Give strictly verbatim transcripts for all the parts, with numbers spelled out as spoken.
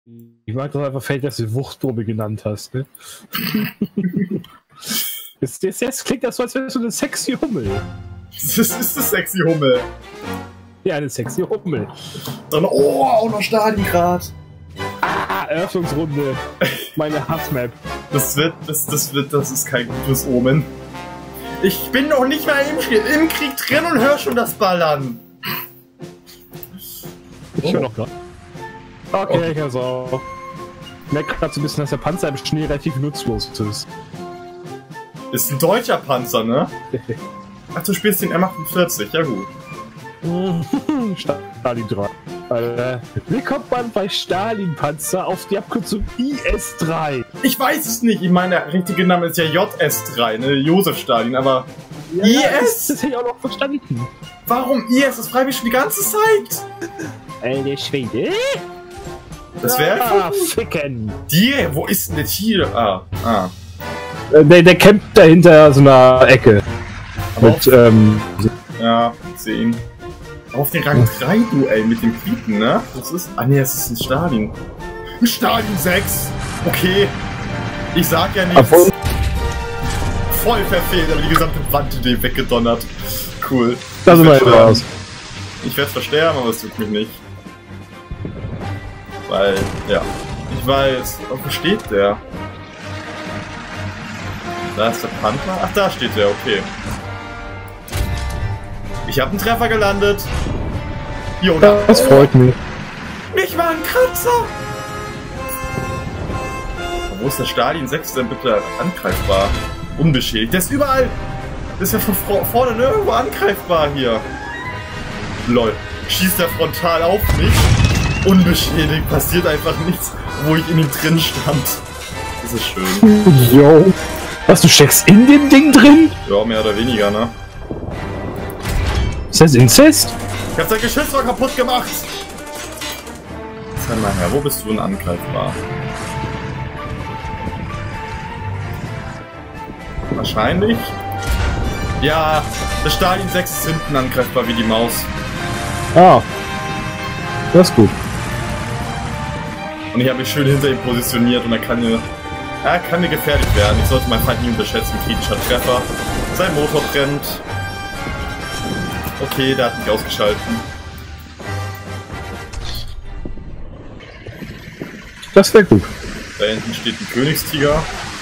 Ich mag doch einfach fällt, dass du Wuchtprobe genannt hast, ne? jetzt, jetzt, jetzt klingt das so, als wäre so eine sexy Hummel. Das ist eine sexy Hummel. Ja, eine sexy Hummel. Dann, oh, auch noch Stalingrad. Ah, Eröffnungsrunde. Meine Hassmap. Das wird, das, das wird, das ist kein gutes Omen. Ich bin noch nicht mal im, im Krieg drin und höre schon das Ballern. Ich höre noch gerade. Okay, oh. Ich höre auch. Ich merke gerade so ein bisschen, dass der Panzer im Schnee relativ nutzlos ist. Ist ein deutscher Panzer, ne? Ach, du spielst den M achtundvierzig, ja gut. Stalin drei. Äh, wie kommt man bei Stalin-Panzer auf die Abkürzung I S drei? Ich weiß es nicht. Ich meine, der richtige Name ist ja J S drei, ne? Josef Stalin, aber... Ja, I S? Das hätte ich auch noch verstanden. Warum I S? Das frage ich schon die ganze Zeit. Alter Schwede. Das wäre... Ah, ficken. Die? Wo ist denn der hier? Ah, ah. Der, der campt da hinter so einer Ecke. Aber mit, ähm... Ja, ich sehe ihn. Auf den Rang drei Duell mit dem Briten, ne? Das ist. Ah ne, es ist ein Stalin. Ein Stalin sechs! Okay. Ich sag ja nichts. Obwohl... Voll verfehlt, aber die gesamte Wandidee weggedonnert. Cool. Das ist mal raus. Ich werde versterben, aber es tut mich nicht. Weil, ja. Ich weiß. Wo steht der? Da ist der Panther? Ach, da steht der, okay. Ich habe einen Treffer gelandet. Jo, da. Das freut mich. Ich war ein Kratzer. Wo ist der Stalin sechs denn bitte angreifbar? Unbeschädigt. Der ist überall. Der ist ja von vorne nirgendwo angreifbar hier. Lol. Schießt er frontal auf mich. Unbeschädigt. Passiert einfach nichts, wo ich in ihm drin stand. Das ist schön. Jo. Was, du steckst in dem Ding drin? Ja, mehr oder weniger, ne? Ist das Inzest? Ich hab sein Geschützrohr kaputt gemacht! Sag mal her, wo bist du denn angreifbar? Wahrscheinlich? Ja, der Stalin sechs ist hinten angreifbar wie die Maus. Ah. Das ist gut. Und ich habe mich schön hinter ihm positioniert und er kann mir... Er kann mir gefährlich werden. Ich sollte meinen Feind nie unterschätzen. Kritischer Treffer. Sein Motor brennt. Okay, der hat mich ausgeschaltet. Das wäre gut. Da hinten steht ein Königstiger.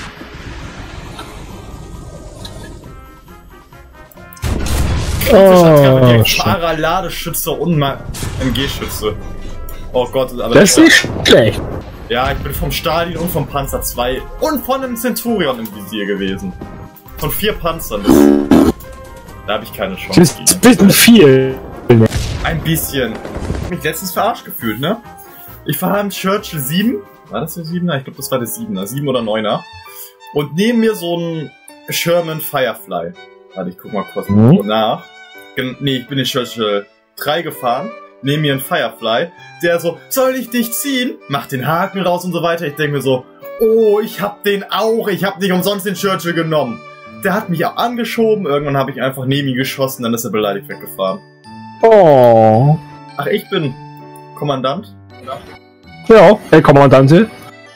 Oh, Paraladeschütze und mal M G-Schütze. Oh Gott, aber das ist nicht schlecht. Ja, ich bin vom Stalin und vom Panzer zwei und von einem Centurion im Visier gewesen. Von vier Panzern. Das, da habe ich keine Chance. Das ist ein bisschen viel. Ein bisschen. Ich hab mich letztens verarscht gefühlt, ne? Ich fahre im Churchill sieben. War das der siebener? Ich glaube, das war der siebener. sieben oder neuner. Und neben mir so ein Sherman Firefly. Warte, ich guck mal kurz mhm. nach. Nee, ich bin in Churchill drei gefahren. Neben mir ein Firefly, der so, soll ich dich ziehen? Macht den Haken raus und so weiter. Ich denke mir so, oh, ich hab den auch. Ich hab nicht umsonst den Churchill genommen. Der hat mich auch angeschoben. Irgendwann habe ich einfach neben ihn geschossen. Dann ist er beleidigt weggefahren. Oh. Ach, ich bin Kommandant? Ja, ja Herr Kommandante.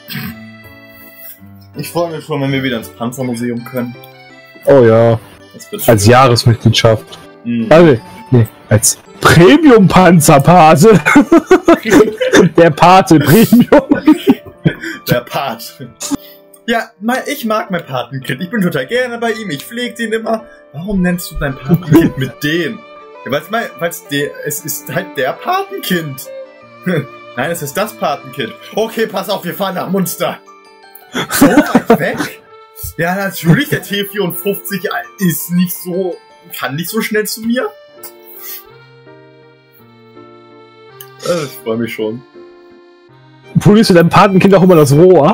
Ich freue mich schon, wenn wir wieder ins Panzermuseum können. Oh ja. Als Jahresmitgliedschaft. Mhm. Also, nee, als Premium-Panzerpate. Der Pate Premium. Der Pat. Ja, ich mag mein Patenkind. Ich bin total gerne bei ihm. Ich pflege den immer. Warum nennst du dein Patenkind mit dem? Ja, weil's mein, weil's der, es ist halt der Patenkind. Nein, es ist das Patenkind. Okay, pass auf, wir fahren nach Munster. So weit weg? Ja, natürlich, der T vierundfünfzig ist nicht so, kann nicht so schnell zu mir. Also, ich freue mich schon. Polierst du deinem Patenkind auch immer das Rohr?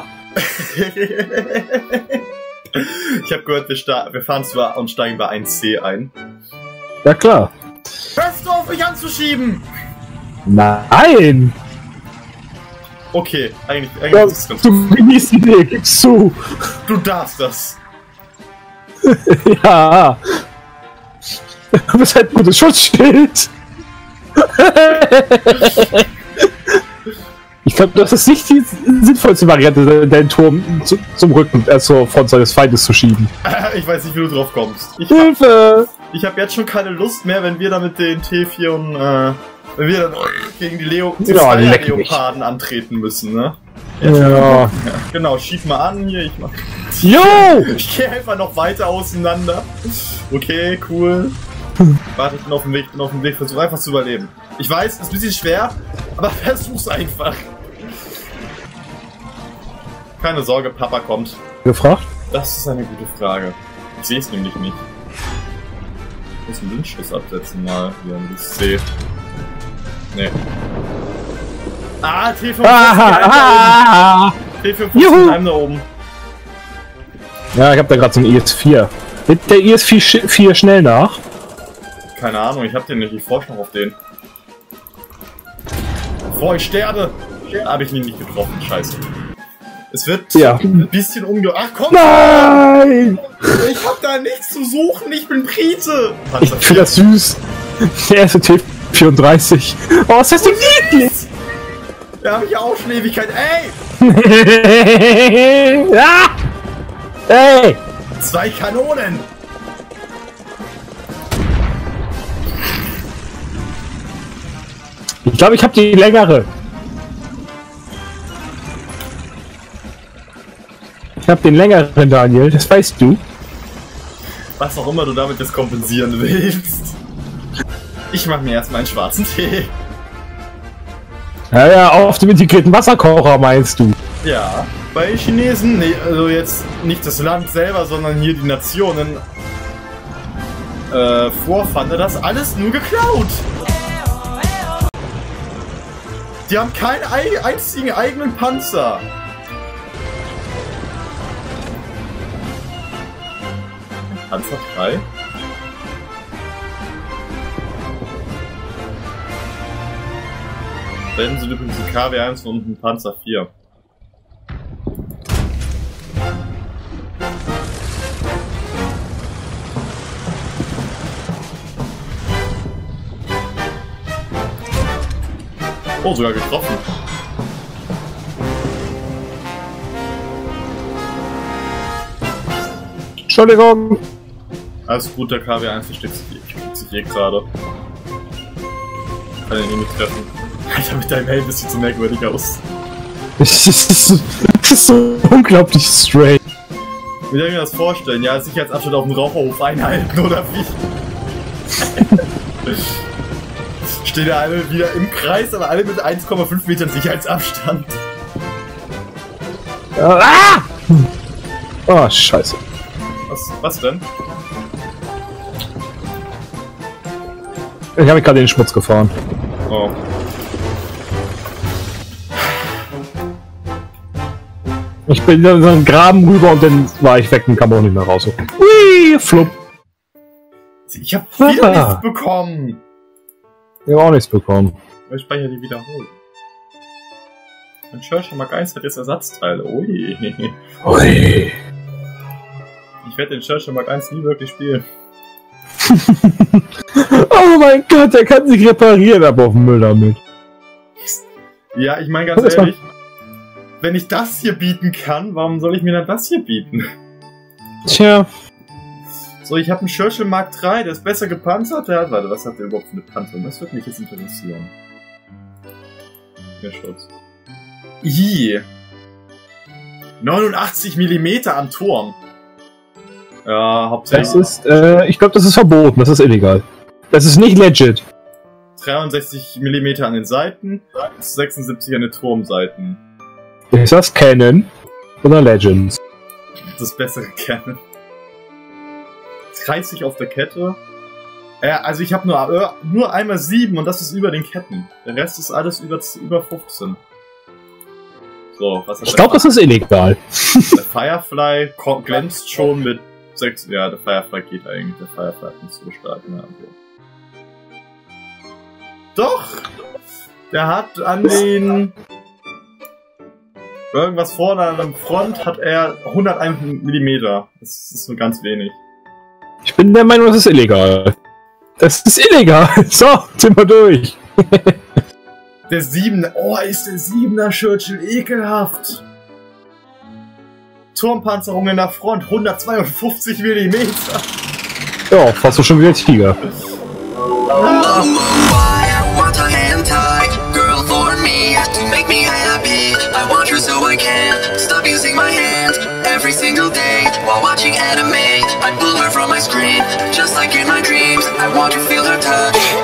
Ich habe gehört, wir, wir fahren zwar und steigen bei eins C ein. Ja klar. Hörst du auf, mich anzuschieben? Nein! Okay, eigentlich, eigentlich ja, ist es ganz du genießt die Idee, gib's zu. Du darfst das. Ja. Du bist halt ein gutes Schutzschild. Ich glaube, das ist nicht die sinnvollste Variante, den Turm zu, zum Rücken, äh, zur Front seines Feindes zu schieben. Ich weiß nicht, wie du drauf kommst. Ich Hilfe! Hab, ich habe jetzt schon keine Lust mehr, wenn wir da mit den T vier und, äh, wenn wir dann gegen die Leo ja, Leoparden antreten müssen, ne? Ja. ja. Genau, schieb mal an hier, ich mach... Jo! Ich geh einfach noch weiter auseinander. Okay, cool. Warte, ich bin auf dem Weg, bin auf dem Weg, versuch einfach zu überleben. Ich weiß, es ist ein bisschen schwer, aber versuch's einfach. Keine Sorge, Papa kommt. Gefragt? Das ist eine gute Frage. Ich sehe es nämlich nicht. Ich muss einen Blindschuss absetzen mal, hier um das C. Nee. Ah, T fünfundvierzig ah, T fünfundvierzig da oben. Ja, ich hab da gerade so ein I S vier. Wird der I S vier schnell nach? Keine Ahnung, ich hab den nicht, ich forsche noch auf den. Bevor ich sterbe, habe ich ihn nicht getroffen, scheiße. Es wird ja. ein bisschen umge... Ach komm! Nein! Ich hab da nichts zu suchen, ich bin Brite! Ich finde das süß. Der erste T vierunddreißig. Oh, ist das denn niedlich? Da habe ich auch schon Ewigkeit. Ey! ah! Ey! Zwei Kanonen! Ich glaube, ich habe die längere. Ich habe den längeren, Daniel, das weißt du. Was auch immer du damit jetzt kompensieren willst. Ich mache mir erstmal einen schwarzen Tee. Ja, ja, auf dem integrierten Wasserkocher meinst du? Ja, bei Chinesen, nee, also jetzt nicht das Land selber, sondern hier die Nationen äh, vorfanden das alles nur geklaut. Die haben keinen einzigen eigenen Panzer. Panzer drei? Wenn sind übrigens ein K W eins und ein Panzer vier. Oh, sogar getroffen. Entschuldigung. Alles gut, der K W eins versteht sich eh gerade. Kann ihn eh nicht treffen. Alter, mit deinem Helm sieht so merkwürdig aus. Das ist, das ist so unglaublich strange. Wie soll ich mir das vorstellen? Ja, Sicherheitsabstand auf dem Raucherhof einhalten, oder wie? Stehen da alle wieder im Kreis, aber alle mit eins Komma fünf Metern Sicherheitsabstand. Ah! Oh, scheiße. Was, was denn? Ich habe mich gerade in den Schmutz gefahren. Oh. Ich bin in so einen Graben rüber und dann war ich weg und kam auch nicht mehr raus. Hui, flupp. Ich hab wieder nichts bekommen. Ich hab auch nichts bekommen. Ich speichere die wiederholen. Mein Churchill Mark eins hat jetzt Ersatzteile. Ui. Ui. Ich werde den Churchill Mark eins nie wirklich spielen. Oh mein Gott, der kann sich reparieren, aber auf dem Müll damit. Ja, ich meine ganz ehrlich, wenn ich das hier bieten kann, warum soll ich mir dann das hier bieten? Tja. So, ich habe einen Churchill Mark drei, der ist besser gepanzert. Der hat, warte, was hat der überhaupt für eine Panzerung? Das wird mich jetzt interessieren. Der Schutz. Ih. neunundachtzig Millimeter am Turm. Ja, hauptsächlich. Das ist, äh, ich glaube, das ist verboten, das ist illegal. Das ist nicht legit. dreiundsechzig Millimeter an den Seiten, sechsundsiebzig an den Turmseiten. Ist das Canon oder Legends? Das bessere Canon. dreißig auf der Kette. Ja, also ich habe nur, nur einmal sieben und das ist über den Ketten. Der Rest ist alles über, über fünfzehn. So, was hat Ich glaube, das ist illegal. Der Firefly glänzt schon mit sechs. Ja, der Firefly geht eigentlich. Der Firefly hat nicht so stark mehr. Also. Doch! Der hat an den. Irgendwas vorne an der Front hat er hunderteins Millimeter. Das ist nur ganz wenig. Ich bin der Meinung, das ist illegal. Das ist illegal. So, sind wir durch. Der Siebener. Oh, ist der Siebener Churchill ekelhaft. Turmpanzerung in der Front, hundertzweiundfünfzig Millimeter. Ja, fast so schon wie der Tiger. Every single day, while watching anime, I pull her from my screen. Just like in my dreams, I want to feel her touch.